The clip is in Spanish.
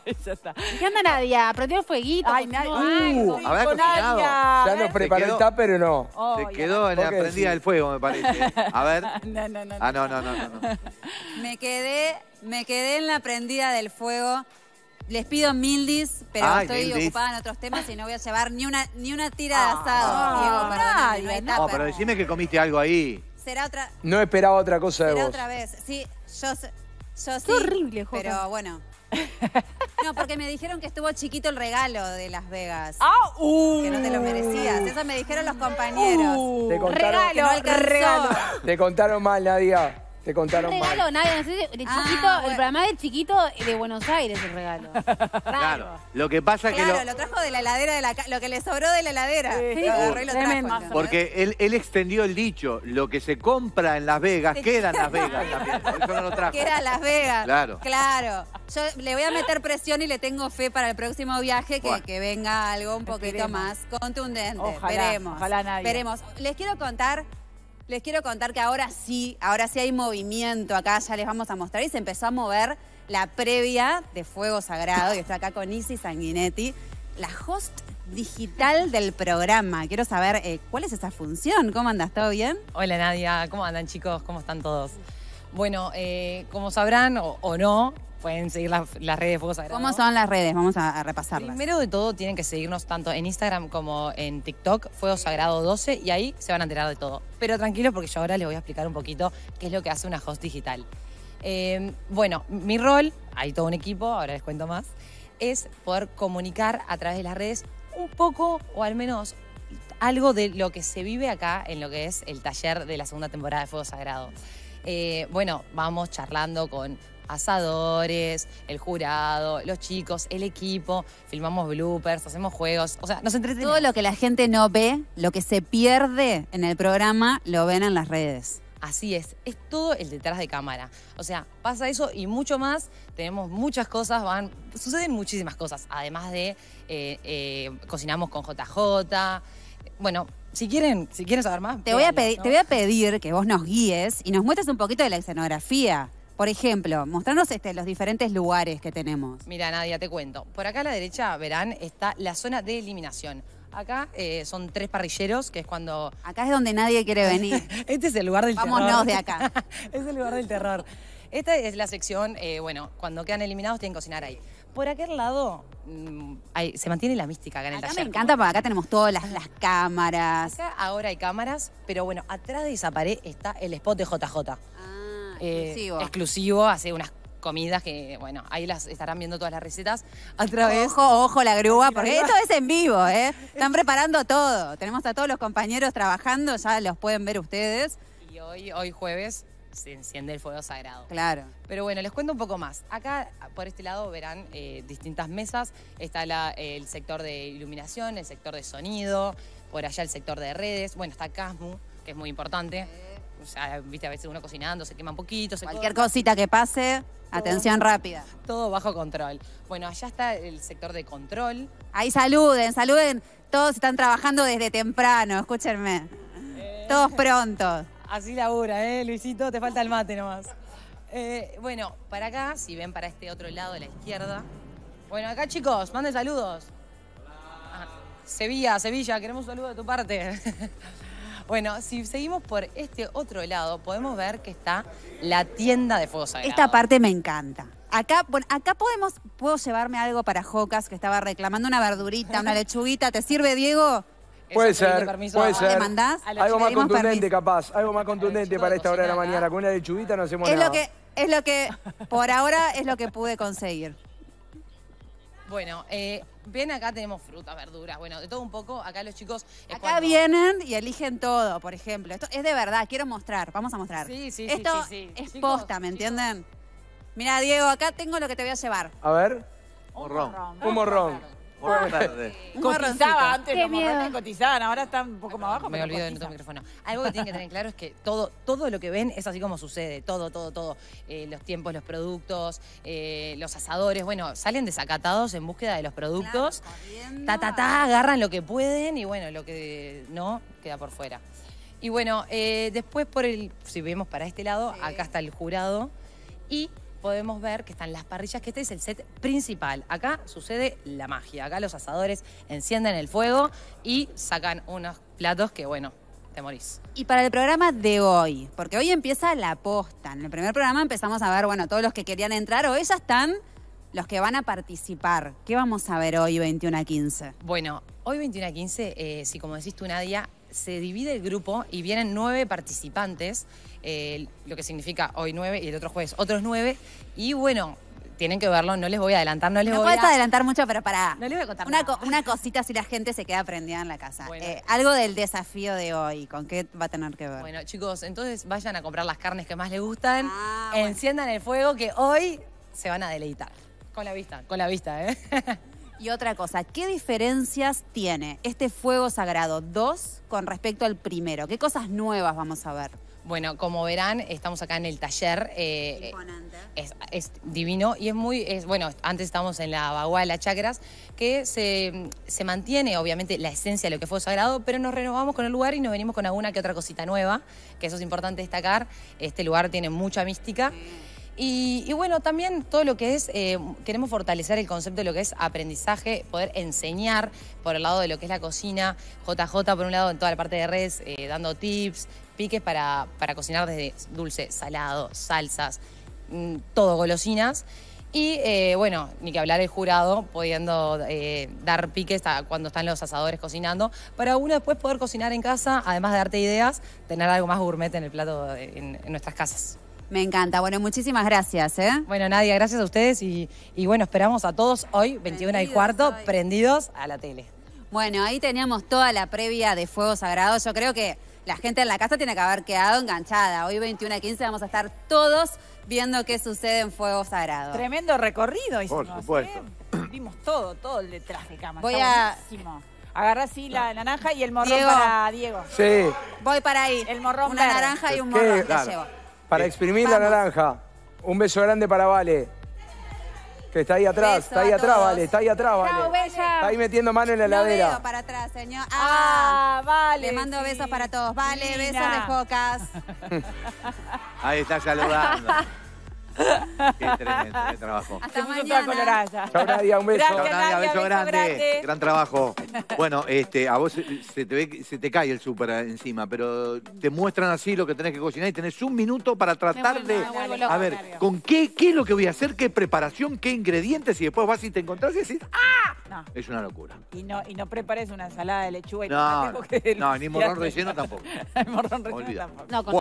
Ya está. ¿Qué anda Nadia? ¿Aprendió el fueguito? Ay, cocinó algo? habrá cocinado. Ya nos preparó el tupper o no. Oh, Se quedó en la ¿Por qué prendida del fuego, me parece. A ver. No, no, no. Ah, no. Me quedé en la prendida del fuego. Les pido mildis, pero Ay, estoy mildis. ocupada en otros temas y no voy a llevar ni una tira de asado. Diego, perdóname, no hay No, tupper. pero decime que comiste algo ahí. Será otra, No esperaba otra cosa de será vos. otra vez. Sí, yo sí. Qué horrible, Jota. Pero bueno. No, porque me dijeron que estuvo chiquito el regalo de Las Vegas. Que no te lo merecías. Eso me dijeron los compañeros. Te contaron, Regalo, Que no alcanzó. regalo. te contaron mal, Nadia. Te Un contaron regalo, mal. Nadia, no sé, de chiquito, bueno. el programa de chiquito de Buenos Aires el regalo. Claro. Lo que pasa es que Claro, lo trajo de la heladera de lo que le sobró de la heladera. Sí, Lo agarró y lo tremendo. trajo. porque él extendió el dicho, lo que se compra en Las Vegas queda en Las Vegas también. Por eso no lo trajo. Que era Las Vegas. Claro. Claro. Yo le voy a meter presión y le tengo fe para el próximo viaje Bueno. que venga algo un poquito Esperemos. más contundente. Ojalá, Veremos. ojalá nadie. Veremos. Les quiero contar que ahora sí hay movimiento acá, ya les vamos a mostrar y se empezó a mover la previa de Fuego Sagrado y está acá con Isi Sanguinetti, la host digital del programa. Quiero saber cuál es esa función, ¿cómo andas? ¿Todo bien? Hola Nadia, ¿cómo andan chicos? ¿Cómo están todos? Bueno, como sabrán o no, pueden seguir las redes de Fuego Sagrado. ¿Cómo son las redes? Vamos a repasarlas. Primero de todo tienen que seguirnos tanto en Instagram como en TikTok, Fuego Sagrado 12, y ahí se van a enterar de todo. Pero tranquilos porque yo ahora les voy a explicar un poquito qué es lo que hace una host digital. Bueno, mi rol, hay todo un equipo, ahora les cuento más, es poder comunicar a través de las redes un poco o al menos algo de lo que se vive acá en lo que es el taller de la segunda temporada de Fuego Sagrado. Bueno, vamos charlando con asadores, el jurado, los chicos, el equipo, filmamos bloopers, hacemos juegos, o sea, nos entretenemos. Todo lo que la gente no ve, lo que se pierde en el programa, lo ven en las redes. Así es todo el detrás de cámara. O sea, pasa eso y mucho más, tenemos muchas cosas, suceden muchísimas cosas, además de cocinamos con JJ, bueno, si quieren saber más, Te voy a véanlo, ¿no? pedir que vos nos guíes y nos muestres un poquito de la escenografía. Por ejemplo, mostrarnos los diferentes lugares que tenemos. Mira, Nadia, te cuento. Por acá a la derecha, verán, está la zona de eliminación. Acá son 3 parrilleros, que es cuando... Acá es donde nadie quiere venir. Este es el lugar del terror. Vámonos de acá. Es el lugar del terror. Esta es la sección, bueno, cuando quedan eliminados tienen que cocinar ahí. Por aquel lado, se mantiene la mística acá en el Acá taller. me encanta porque acá tenemos todas las cámaras. Acá ahora hay cámaras, pero bueno, atrás de esa pared está el spot de JJ. Exclusivo. Exclusivo, hace unas comidas que, bueno, ahí las estarán viendo todas las recetas a través... Ojo la grúa, porque esto es en vivo, ¿eh? Están preparando todo. Tenemos a todos los compañeros trabajando, ya los pueden ver ustedes. Y hoy jueves se enciende el fuego sagrado. Claro. Pero bueno, les cuento un poco más. Acá, por este lado, verán distintas mesas. Está el sector de iluminación, el sector de sonido, por allá el sector de redes. Bueno, está Casmu, que es muy importante. O sea, viste, a veces uno cocinando se quema un poquito. Cualquier cosita que pase, atención rápida. Todo bajo control. Bueno, allá está el sector de control. Ahí saluden. Todos están trabajando desde temprano, escúchenme. Todos pronto. Así labura, Luisito? Te falta el mate nomás. Bueno, para acá, si ven para este otro lado de la izquierda. Bueno, acá chicos, manden saludos. Hola. Sevilla, queremos un saludo de tu parte. Bueno, si seguimos por este otro lado, podemos ver que está la tienda de Fuego Sagrado. Esta parte me encanta. Acá puedo llevarme algo para Jocas, que estaba reclamando una verdurita, una lechuguita. ¿Te sirve, Diego? Puede Eso, pedile ser, permiso puede a- ser. ¿Le mandás? Algo más Pedimos contundente, permiso. capaz. Algo más contundente para esta hora de la cocinar mañana. acá. Con una lechuguita no hacemos Es nada. lo que, por ahora, es lo que pude conseguir. Bueno, ven acá tenemos frutas, verduras, bueno, de todo un poco. Acá los chicos... es Acá cuando- vienen y eligen todo, por ejemplo. Esto es de verdad, quiero mostrar, vamos a mostrar. Sí, Esto sí. es Chicos, posta, ¿me entienden? Mira, Diego, acá tengo lo que te voy a llevar. A ver, Morrón. un morrón. Morrón verde. Un marroncito. Cotizaba antes, Qué los miedo. morrones cotizaban, ahora están un poco más abajo. Me pero olvido de cotizan. otro micrófono. Algo que tienen que tener claro es que todo lo que ven es así como sucede. Todo. Los tiempos, los productos, los asadores. Bueno, salen desacatados en búsqueda de los productos. Corriendo. Agarran lo que pueden y bueno, lo que no queda por fuera. Y bueno, después si vemos para este lado, acá está el jurado. Y podemos ver que están las parrillas, que este es el set principal. Acá sucede la magia. Acá los asadores encienden el fuego y sacan unos platos que, bueno, te morís. Y para el programa de hoy, porque hoy empieza la posta. En el primer programa empezamos a ver, bueno, todos los que querían entrar, hoy ya están los que van a participar. ¿Qué vamos a ver hoy 21 a 15? Bueno, hoy 21 a 15, si como decís tú, Nadia, se divide el grupo y vienen 9 participantes, lo que significa hoy 9 y el otro jueves otros 9. Y bueno, tienen que verlo, no les voy a adelantar, no les No voy puedes a... adelantar mucho, pero pará. No les voy a contar Una, nada. una cosita si la gente se queda prendida en la casa. Bueno. Algo del desafío de hoy, ¿con qué va a tener que ver? Bueno, chicos, entonces vayan a comprar las carnes que más les gustan, Bueno. enciendan el fuego que hoy se van a deleitar. Con la vista, ¿eh? Y otra cosa, ¿qué diferencias tiene este fuego sagrado 2 con respecto al primero? ¿Qué cosas nuevas vamos a ver? Bueno, como verán, estamos acá en el taller. Es divino y es muy... bueno, antes estábamos en la Bagua de las Chacras, que se mantiene, obviamente, la esencia de lo que fue sagrado, pero nos renovamos con el lugar y nos venimos con alguna que otra cosita nueva, que eso es importante destacar. Este lugar tiene mucha mística. Y bueno, también todo lo que es, queremos fortalecer el concepto de lo que es aprendizaje, poder enseñar por el lado de lo que es la cocina, JJ por un lado en toda la parte de redes, dando tips, piques para cocinar desde dulce, salado, salsas, todo, golosinas. Y bueno, ni que hablar el jurado, pudiendo dar piques cuando están los asadores cocinando, para uno después poder cocinar en casa, además de darte ideas, tener algo más gourmet en el plato en nuestras casas. Me encanta. Bueno, muchísimas gracias, ¿eh? Bueno, Nadia, gracias a ustedes y bueno, esperamos a todos hoy, 21 y cuarto, hoy. prendidos a la tele. Bueno, ahí teníamos toda la previa de Fuego Sagrado. Yo creo que la gente en la casa tiene que haber quedado enganchada. Hoy 21 a 15 vamos a estar todos viendo qué sucede en Fuego Sagrado. Tremendo recorrido hicimos. Por supuesto. Vimos todo el detrás de cámara. Voy Está a- buenísimo. Agarrá así la naranja y el morrón Diego. para Diego. Sí, Voy para ahí. El morrón Una verde. naranja y un ¿Qué? morrón. Te Claro. llevo. para exprimir la Vamos. naranja. Un beso grande para Vale. Que está ahí atrás, Beso está ahí a atrás, todos. Vale, está ahí atrás, Chao, Vale. bella. Está ahí metiendo mano en la No heladera. veo para atrás, señor. Vale. Le mando sí. besos para todos. Vale, Divina. besos de focas. Ahí está saludando. Qué tremendo, qué trabajo. Hasta Se puso toda mañana. colorada ya. Chao, Nadia, un beso. Gracias, Chao, Nadia, Nadia, beso grande. grande. Gran trabajo. Bueno, a vos se te ve que se te cae el súper encima, pero te muestran así lo que tenés que cocinar y tenés un minuto para tratar de... me vuelvo loca, A ver, Mario. ¿con qué es lo que voy a hacer? ¿Qué preparación? ¿Qué ingredientes? Y después vas y te encontrás y decís, ¡ah! No. Es una locura. Y no prepares una ensalada de lechuga y No, tomate porque no, ni morrón tiraste- relleno tampoco. El morrón relleno Olvídate. tampoco. No, con